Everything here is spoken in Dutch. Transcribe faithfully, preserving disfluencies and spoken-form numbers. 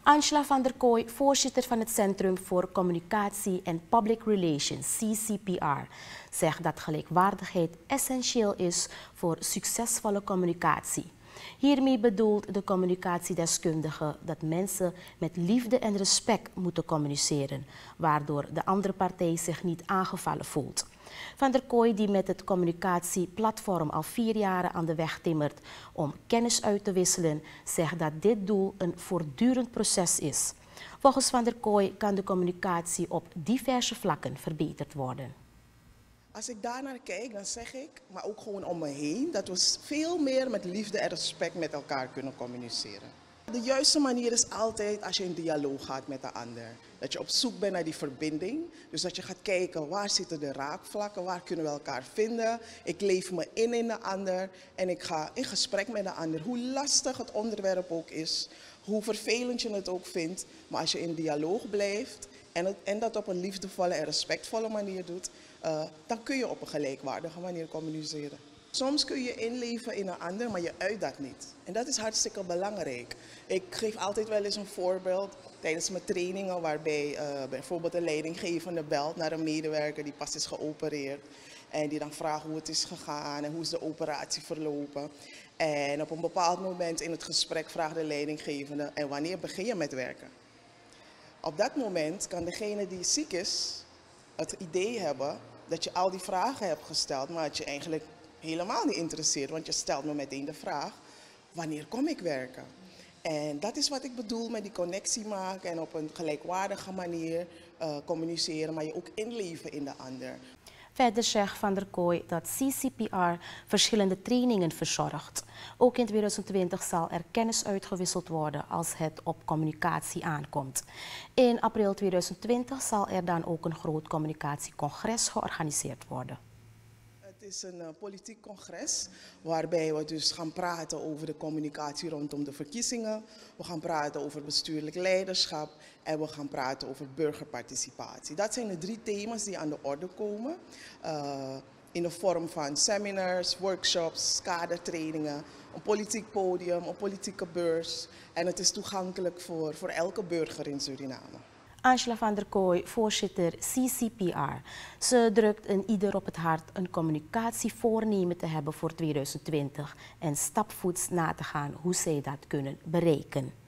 Angela van der Kooi, voorzitter van het Centrum voor Communicatie en Public Relations, C C P R, zegt dat gelijkwaardigheid essentieel is voor succesvolle communicatie. Hiermee bedoelt de communicatiedeskundige dat mensen met liefde en respect moeten communiceren, waardoor de andere partij zich niet aangevallen voelt. Van der Kooi, die met het communicatieplatform al vier jaar aan de weg timmert om kennis uit te wisselen, zegt dat dit doel een voortdurend proces is. Volgens Van der Kooi kan de communicatie op diverse vlakken verbeterd worden. Als ik daar naar kijk, dan zeg ik, maar ook gewoon om me heen, dat we veel meer met liefde en respect met elkaar kunnen communiceren. De juiste manier is altijd als je in dialoog gaat met de ander. Dat je op zoek bent naar die verbinding. Dus dat je gaat kijken, waar zitten de raakvlakken, waar kunnen we elkaar vinden. Ik leef me in in de ander en ik ga in gesprek met de ander. Hoe lastig het onderwerp ook is, hoe vervelend je het ook vindt. Maar als je in dialoog blijft en, het, en dat op een liefdevolle en respectvolle manier doet, uh, dan kun je op een gelijkwaardige manier communiceren. Soms kun je inleven in een ander, maar je uit dat niet. En dat is hartstikke belangrijk. Ik geef altijd wel eens een voorbeeld tijdens mijn trainingen waarbij uh, bijvoorbeeld een leidinggevende belt naar een medewerker die pas is geopereerd. En die dan vraagt hoe het is gegaan en hoe is de operatie verlopen. En op een bepaald moment in het gesprek vraagt de leidinggevende, en wanneer begin je met werken? Op dat moment kan degene die ziek is het idee hebben dat je al die vragen hebt gesteld, maar dat je eigenlijk helemaal niet interesseert, want je stelt me meteen de vraag, wanneer kom ik werken? En dat is wat ik bedoel met die connectie maken en op een gelijkwaardige manier uh, communiceren, maar je ook inleven in de ander. Verder zegt Van der Kooi dat C C P R verschillende trainingen verzorgt. Ook in tweeduizend twintig zal er kennis uitgewisseld worden als het op communicatie aankomt. In april tweeduizend twintig zal er dan ook een groot communicatiecongres georganiseerd worden. Het is een uh, politiek congres waarbij we dus gaan praten over de communicatie rondom de verkiezingen. We gaan praten over bestuurlijk leiderschap en we gaan praten over burgerparticipatie. Dat zijn de drie thema's die aan de orde komen uh, in de vorm van seminars, workshops, kadertrainingen, een politiek podium, een politieke beurs. En het is toegankelijk voor, voor elke burger in Suriname. Angela van der Kooi, voorzitter C C P R. Ze drukt een ieder op het hart een communicatievoornemen te hebben voor tweeduizend twintig en stapvoets na te gaan hoe zij dat kunnen bereiken.